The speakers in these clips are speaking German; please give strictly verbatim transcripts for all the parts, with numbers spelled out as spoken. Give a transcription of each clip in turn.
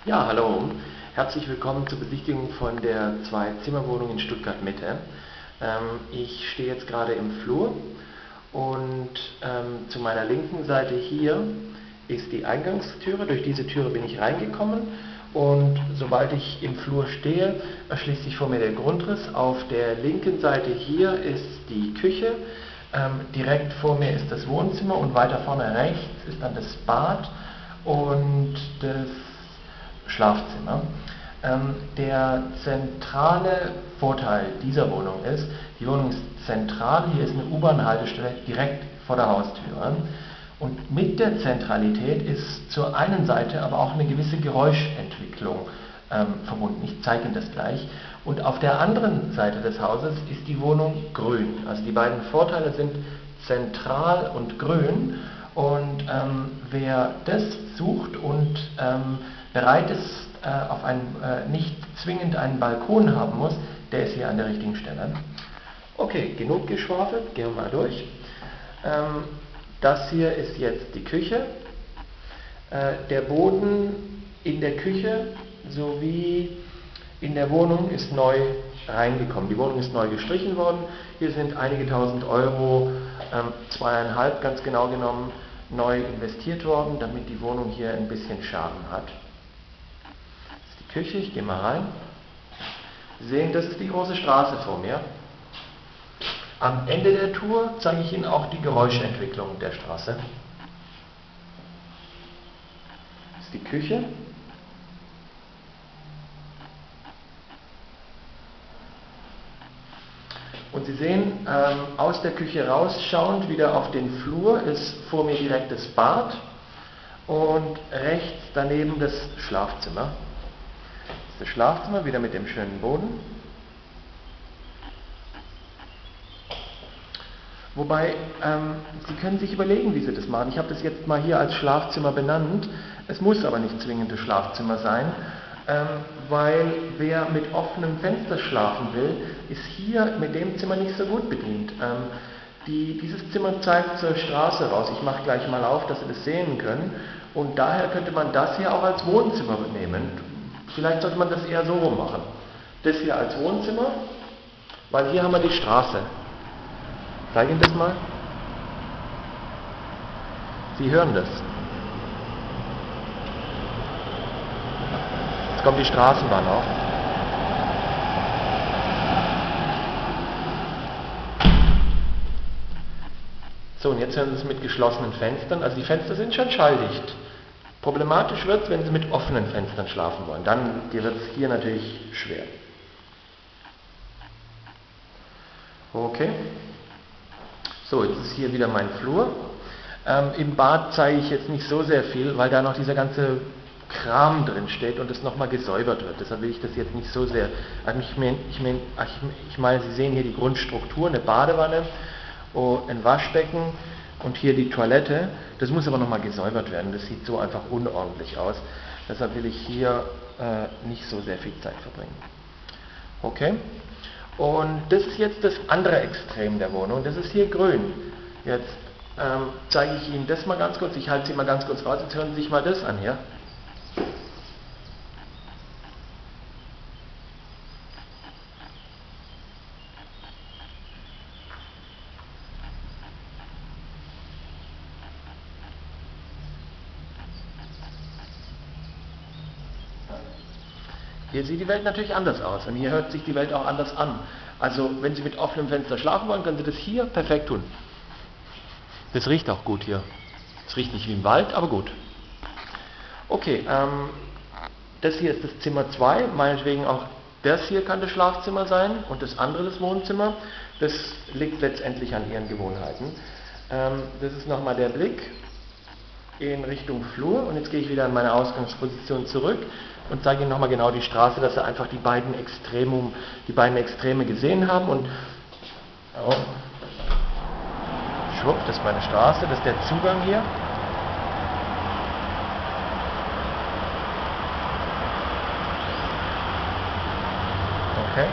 Ja, hallo. Herzlich willkommen zur Besichtigung von der Zwei-Zimmer-Wohnung in Stuttgart-Mitte. Ähm, ich stehe jetzt gerade im Flur und ähm, zu meiner linken Seite hier ist die Eingangstüre. Durch diese Türe bin ich reingekommen und sobald ich im Flur stehe, erschließt sich vor mir der Grundriss. Auf der linken Seite hier ist die Küche. Ähm, direkt vor mir ist das Wohnzimmer und weiter vorne rechts ist dann das Bad und das Schlafzimmer. Ähm, der zentrale Vorteil dieser Wohnung ist, die Wohnung ist zentral, hier ist eine U-Bahn-Haltestelle direkt vor der Haustür. Und mit der Zentralität ist zur einen Seite aber auch eine gewisse Geräuschentwicklung ähm, verbunden. Ich zeige Ihnen das gleich. Und auf der anderen Seite des Hauses ist die Wohnung grün. Also die beiden Vorteile sind zentral und grün. Und ähm, wer das sucht und ähm, bereit ist, äh, auf einen, äh, nicht zwingend einen Balkon haben muss, der ist hier an der richtigen Stelle. Okay, genug geschwafelt, gehen wir mal durch. Ähm, das hier ist jetzt die Küche. Äh, der Boden in der Küche sowie in der Wohnung ist neu reingekommen. Die Wohnung ist neu gestrichen worden. Hier sind einige tausend Euro, ähm, zweieinhalb ganz genau genommen, neu investiert worden, damit die Wohnung hier ein bisschen Charme hat. Das ist die Küche, ich gehe mal rein. Sie sehen, das ist die große Straße vor mir. Am Ende der Tour zeige ich Ihnen auch die Geräuschentwicklung der Straße. Das ist die Küche. Und Sie sehen, ähm, aus der Küche rausschauend wieder auf den Flur ist vor mir direkt das Bad und rechts daneben das Schlafzimmer. Das ist das Schlafzimmer, wieder mit dem schönen Boden. Wobei, ähm, Sie können sich überlegen, wie Sie das machen. Ich habe das jetzt mal hier als Schlafzimmer benannt. Es muss aber nicht zwingend das Schlafzimmer sein. Ähm, weil wer mit offenem Fenster schlafen will, ist hier mit dem Zimmer nicht so gut bedient. Ähm, die, dieses Zimmer zeigt zur Straße raus. Ich mache gleich mal auf, dass Sie das sehen können. Und daher könnte man das hier auch als Wohnzimmer nehmen. Vielleicht sollte man das eher so rum machen. Das hier als Wohnzimmer, weil hier haben wir die Straße. Ich zeige Ihnen das mal. Sie hören das. Kommt die Straßenbahn auch. So, und jetzt hören Sie es mit geschlossenen Fenstern. Also die Fenster sind schon schalldicht. Problematisch wird es, wenn Sie mit offenen Fenstern schlafen wollen. Dann wird es hier natürlich schwer. Okay. So, jetzt ist hier wieder mein Flur. Ähm, Im Bad zeige ich jetzt nicht so sehr viel, weil da noch dieser ganze Kram drin steht und es nochmal gesäubert wird. Deshalb will ich das jetzt nicht so sehr. Ich meine, ich meine, ich meine, Sie sehen hier die Grundstruktur, eine Badewanne, ein Waschbecken und hier die Toilette. Das muss aber nochmal gesäubert werden. Das sieht so einfach unordentlich aus. Deshalb will ich hier äh, nicht so sehr viel Zeit verbringen. Okay? Und das ist jetzt das andere Extrem der Wohnung. Das ist hier grün. Jetzt ähm, zeige ich Ihnen das mal ganz kurz. Ich halte Sie mal ganz kurz raus. Jetzt hören Sie sich mal das an hier. Hier sieht die Welt natürlich anders aus und hier hört sich die Welt auch anders an. Also wenn Sie mit offenem Fenster schlafen wollen, können Sie das hier perfekt tun. Das riecht auch gut hier. Es riecht nicht wie im Wald, aber gut. Okay, ähm, das hier ist das Zimmer zwei, meinetwegen auch das hier kann das Schlafzimmer sein und das andere das Wohnzimmer. Das liegt letztendlich an Ihren Gewohnheiten. Ähm, das ist nochmal der Blick in Richtung Flur und jetzt gehe ich wieder an meine Ausgangsposition zurück und zeige Ihnen nochmal genau die Straße, dass Sie einfach die beiden Extremum, die beiden Extreme gesehen haben und oh, schwupp, das ist meine Straße, das ist der Zugang hier. Okay.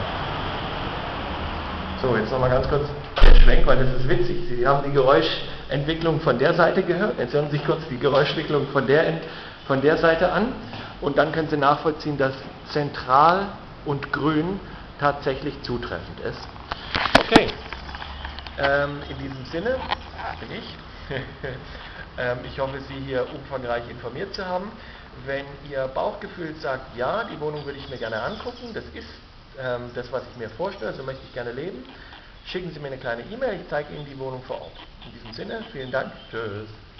So, jetzt nochmal ganz kurz der Schwenk, weil das ist witzig. Sie haben die Geräuschentwicklung von der Seite gehört. Jetzt hören Sie sich kurz die Geräuschentwicklung von der, von der Seite an. Und dann können Sie nachvollziehen, dass zentral und grün tatsächlich zutreffend ist. Okay, ähm, in diesem Sinne bin ich. ähm, ich hoffe, Sie hier umfangreich informiert zu haben. Wenn Ihr Bauchgefühl sagt, ja, die Wohnung würde ich mir gerne angucken, das ist ähm, das, was ich mir vorstelle, so möchte ich gerne leben, schicken Sie mir eine kleine E-Mail, ich zeige Ihnen die Wohnung vor Ort. In diesem Sinne, vielen Dank, tschüss.